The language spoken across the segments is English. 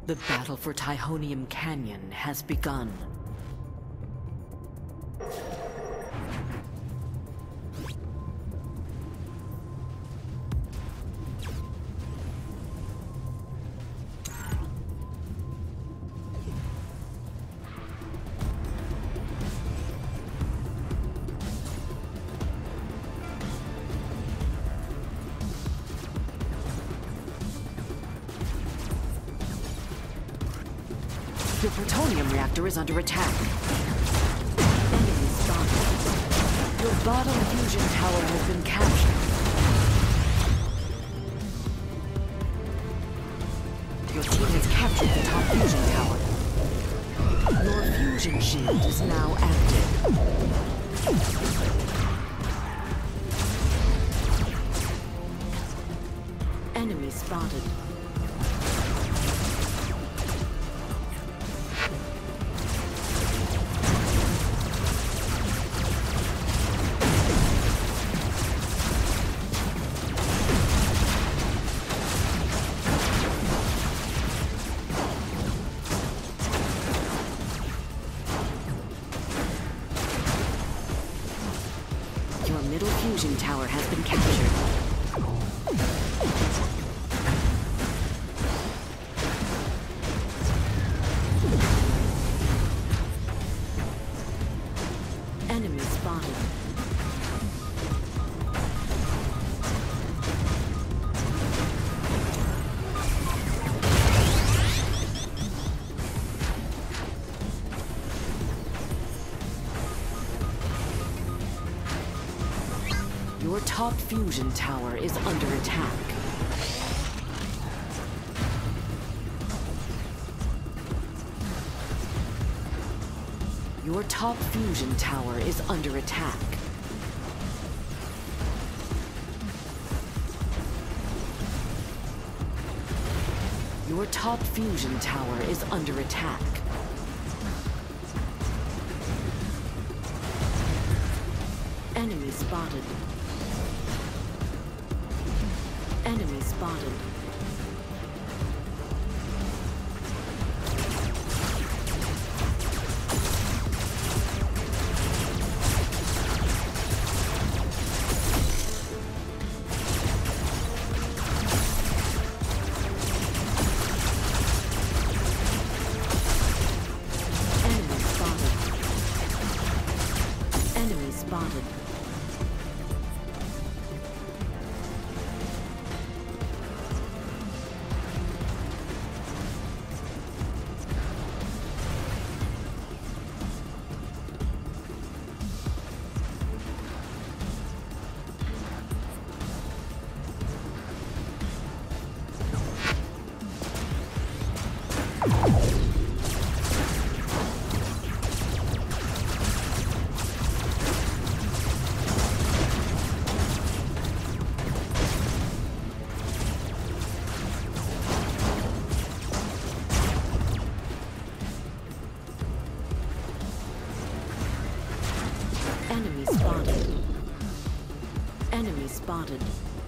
The battle for Tyhonium Canyon has begun. Your plutonium reactor is under attack. Enemy spotted. Your bottom fusion tower has been captured. Your team has captured the top fusion tower. Your fusion shield is now active. Enemy spotted. Your middle fusion tower has been captured. Enemy spotted. Your top fusion tower is under attack. Your top fusion tower is under attack. Your top fusion tower is under attack. Enemy spotted. Enemy spotted. Enemy spotted. Enemy spotted. Enemy spotted. Enemy spotted.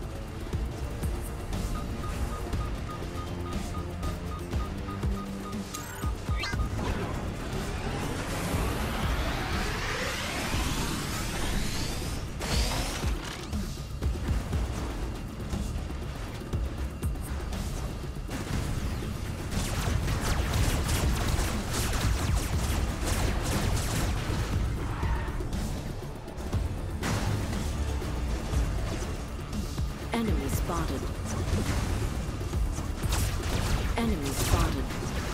Enemy spotted. Enemy spotted.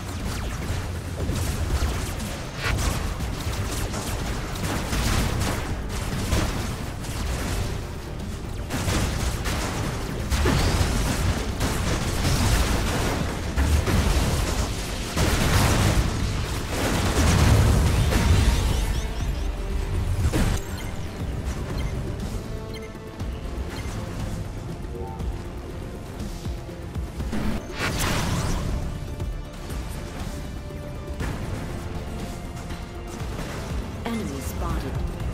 Enemy spotted.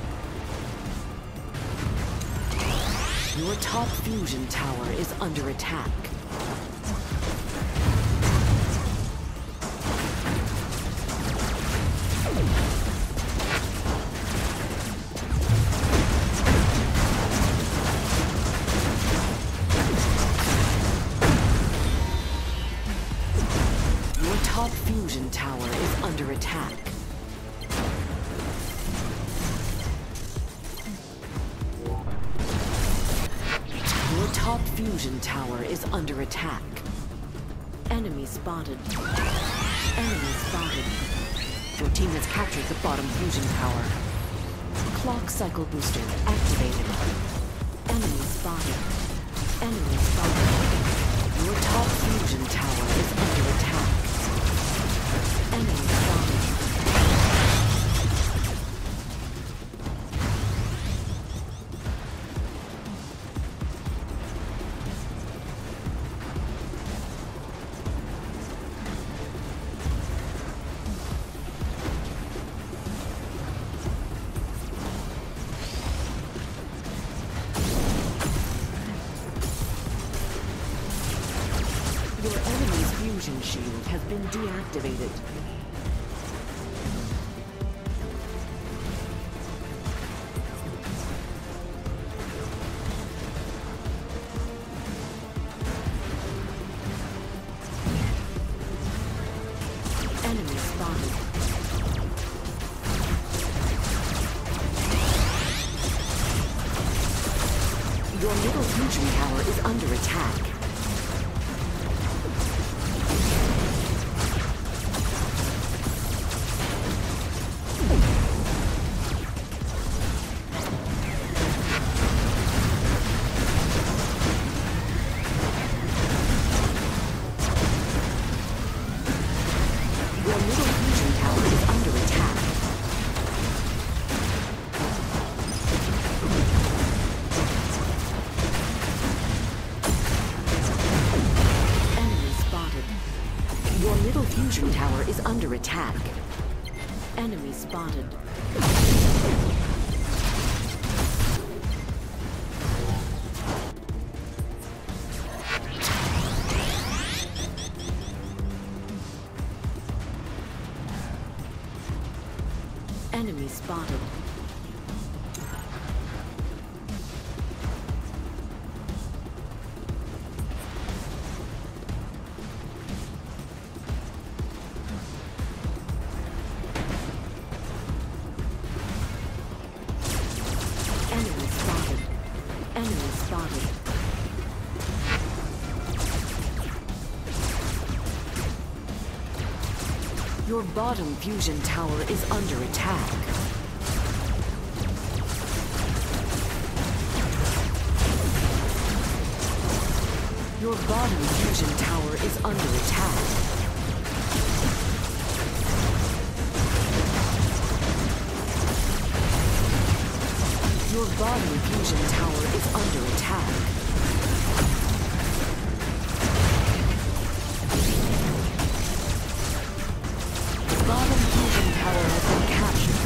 Your top fusion tower is under attack. under attack. Your top fusion tower is under attack. Enemy spotted. Enemy spotted. Your team has captured the bottom fusion tower. Clock cycle booster activated. Enemy spotted. Enemy spotted. Your top fusion tower is under attack. Enemy spotted. Your enemy's fusion shield has been deactivated. Enemy spotted. Your middle fusion tower is under attack. Your middle fusion tower is under attack. Enemy spotted. Your middle fusion tower is under attack. Enemy spotted. Enemy spotted. Enemy spotted. Enemy spotted. Your bottom fusion tower is under attack. Your bottom fusion tower is under attack. Your bottom fusion tower is under attack. Bottom fusion tower has been captured.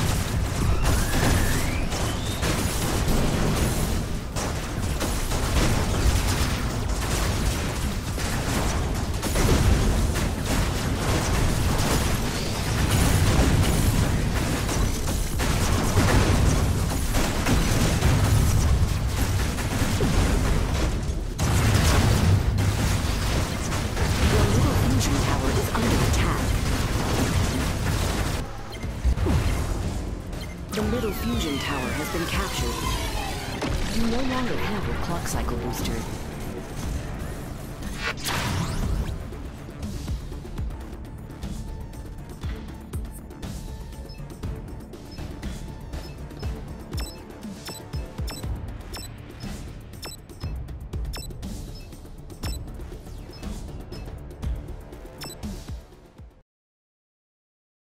Your middle fusion tower is under attack. The middle fusion tower has been captured. You no longer have your clock cycle booster.